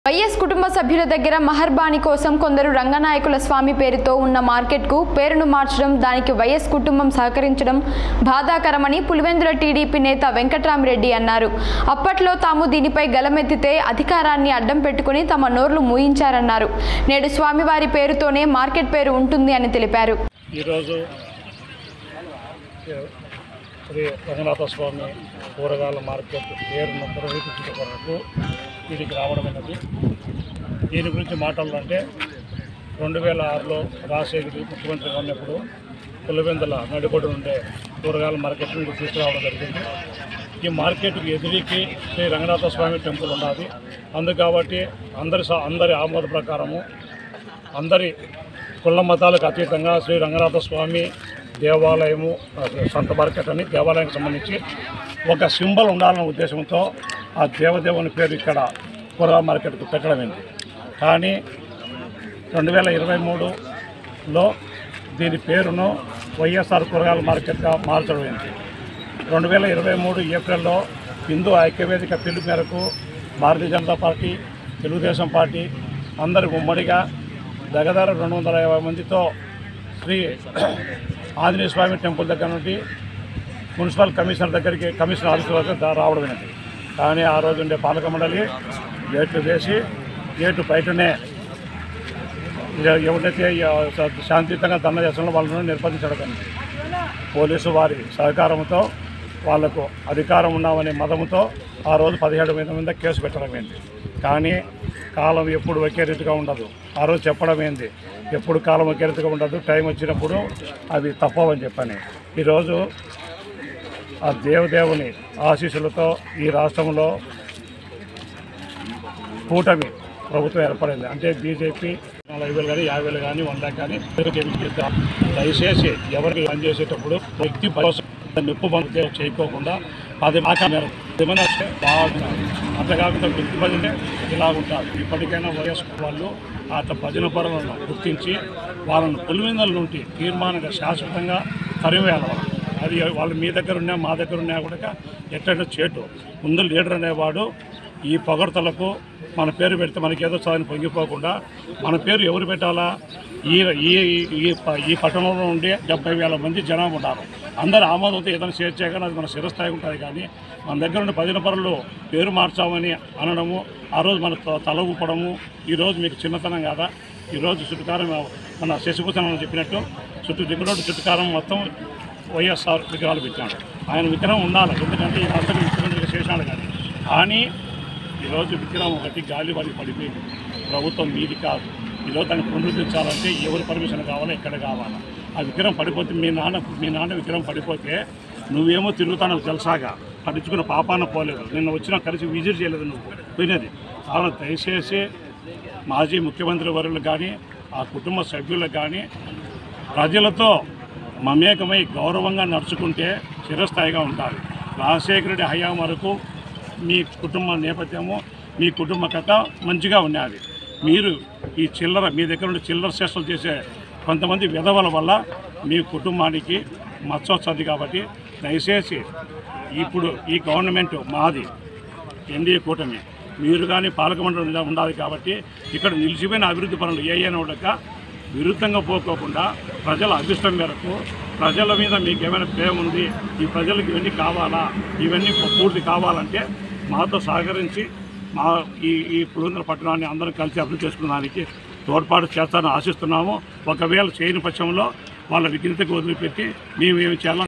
YS కుటుంబ సభ్యుల దగ్గర మహర్బాని కోసం కొందరు రంగనాయకుల స్వామి పేరుతో ఉన్న మార్కెట్కు పేరును మార్చడం, దానికి వైఎస్ కుటుంబం సహకరించడం బాధాకరమని పులివెందుల టీడీపీ నేత వెంకట్రామిరెడ్డి అన్నారు. అప్పట్లో తాము దీనిపై గలమెత్తితే అధికారాన్ని అడ్డం పెట్టుకుని తమ నోర్లు మూయించారన్నారు. నేడు స్వామివారి పేరుతోనే మార్కెట్ పేరు ఉంటుంది అని తెలిపారు. శ్రీ రంగనాథ స్వామి కూరగాయల మార్కెట్ పేరును నిర్వహించడం కొరకు వీటికి రావడమైనది. దీని గురించి మాట్లాడాలంటే 2006లో రాజశేఖర్ ముఖ్యమంత్రిగా ఉన్నప్పుడు పులివెందుల నడిబొడ్డు ఉండే కూరగాయల మార్కెట్ నుండి తీసుకురావడం జరిగింది. ఈ మార్కెట్కి ఎదురికి శ్రీ రంగనాథ స్వామి టెంపుల్ ఉన్నది. అందుకు కాబట్టి అందరి ఆమోద ప్రకారము అందరి కుల మతాలకు అతీతంగా శ్రీ రంగనాథ స్వామి దేవాలయము సంత మార్కెట్ అని దేవాలయానికి సంబంధించి ఒక సింబల్ ఉండాలనే ఉద్దేశంతో ఆ దేవదేవుని పేరు ఇక్కడ కూరగాయల మార్కెట్కు పెట్టడమైంది. కానీ 2023లో దీని పేరును వైఎస్ఆర్ కూరగాయల మార్కెట్గా మార్చడమైంది. 2023 ఏప్రిల్లో హిందూ ఐక్యవేదిక పిలుపు మేరకు భారతీయ జనతా పార్టీ, తెలుగుదేశం పార్టీ అందరి ఉమ్మడిగా దగ్గర 250 మందితో శ్రీ ఆంజనేయ స్వామి టెంపుల్ దగ్గర నుండి మున్సిపల్ కమిషనర్ దగ్గరికి కమిషనర్ ఆఫీస్ వరకు రావడమైనది. కానీ ఆ రోజు ఉండే పాలక మండలి గేట్లు వేసి గేటు బయటనే ఎవరైతే శాంతియుతంగా ధర్నా చేస్తున్న వాళ్ళను నిర్బంధించడం, పోలీసు వారి సహకారంతో వాళ్లకు అధికారం ఉన్నామనే మదముతో ఆ రోజు 17 మంది మీద కేసు పెట్టడమైంది. కానీ కాలం ఎప్పుడు ఒకే రీతిగా ఉండదు. ఆ రోజు చెప్పడమైంది ఎప్పుడు కాలం ఒకే రీతిగా ఉండదు, టైం వచ్చినప్పుడు అవి తప్పవని చెప్పని. ఈరోజు ఆ దేవదేవుని ఆశీస్సులతో ఈ రాష్ట్రంలో కూటమి ప్రభుత్వం ఏర్పడింది. అంటే బీజేపీ 40,000 కానీ 50,000 కానీ 100 కానీ దయచేసి ఎవరికి పనిచేసేటప్పుడు వ్యక్తి నిప్పు బంధు చేయకోకుండా అది ఏమైనా అట్లా కాకుండా వ్యక్తి భజనే ఇలా ఉంటారు. ఇప్పటికైనా వైఎస్ వాళ్ళు అట్లా భజన పరులను గుర్తించి వాళ్ళను పులివెందుల నుండి తీర్మానంగా శాశ్వతంగా తరివేయాలి. అది వాళ్ళు మీ దగ్గర ఉన్నా మా దగ్గర ఉన్నా కూడా ఎట్లయినా చేటు ముందు లీడర్ అనేవాడు ఈ పొగడ్తలకు మన పేరు పెడితే మనకేదో చదువుని పొంగిపోకుండా మన పేరు ఎవరు పెట్టాలా? ఈ పట్టణంలో ఉండే 70,000 మంది జనాభా ఉన్నారు. అందరు ఆమోదంతో ఏదైనా షేర్ చేయగానే అది మన శిరస్థాయి ఉంటుంది. కానీ మన దగ్గర ఉండే భజన పరులు పేరు మార్చామని అనడము, ఆ రోజు మన తల ఊపడము ఈరోజు మీకు చిన్నతనం కాదా? ఈరోజు చుట్టుకారం మన శశిభూషణ చెప్పినట్టు దిగులోటు చుట్టుకారం మొత్తం వైఎస్ఆర్ విగ్రహాలు పెట్టాడు. ఆయన విగ్రహం ఉండాలి, ఎందుకంటే ఈ రాష్ట్రానికి ముఖ్యమంత్రిగా చేశాడు. కానీ ఈరోజు విగ్రహం ఒకటి గాలి వారికి పడిపోయింది. ప్రభుత్వం మీది కాదు. ఈరోజు దాన్ని పునరుద్ధరించాలంటే ఎవరు పర్మిషన్ కావాలో ఎక్కడ కావాలా? ఆ విగ్రహం పడిపోతే మీ నాన్న విగ్రహం పడిపోతే నువ్వేమో తిరుగుతానో తెలుసాగా పట్టించుకున్న పాపాన పోలేదు. నిన్న వచ్చినా కలిసి విజిట్ చేయలేదు, నువ్వు పోయినది. చాలా దయచేసి మాజీ ముఖ్యమంత్రి వర్యులు కానీ ఆ కుటుంబ సభ్యులకు కానీ ప్రజలతో మమేకమై గౌరవంగా నడుచుకుంటే చిరస్థాయిగా ఉంటారు. రాజశేఖర రెడ్డి హయాం వరకు మీ కుటుంబ నేపథ్యము మీ కుటుంబ కథ మంచిగా ఉన్నది. మీరు ఈ మీ దగ్గర నుండి చిల్లర చేష్టలు చేసే కొంతమంది విధవల వల్ల మీ కుటుంబానికి మచ్చ వస్తుంది. కాబట్టి దయచేసి ఇప్పుడు ఈ గవర్నమెంట్ మాది ఎన్డీఏ కూటమి, మీరు కానీ పాలక మండలి ఉండాలి. కాబట్టి ఇక్కడ నిలిచిపోయిన అభివృద్ధి పనులు ఏనోడక విరుద్ధంగా పోకోకుండా ప్రజల అభిష్టం మేరకు ప్రజల మీద మీకు ఏమైనా ప్రేమ ఉంది, ఈ ప్రజలకు ఇవన్నీ కావాలా, ఇవన్నీ పూర్తి కావాలంటే మాతో సహకరించి ఈ పులివెందుల పట్టణాన్ని అందరం కలిసి అభివృద్ధి చేసుకోవడానికి తోడ్పాటు చేస్తారని ఆశిస్తున్నాము. ఒకవేళ చేయని పక్షంలో వాళ్ళ విఘ్నతకు వదిలిపెట్టి మేము ఏమి చేయాలి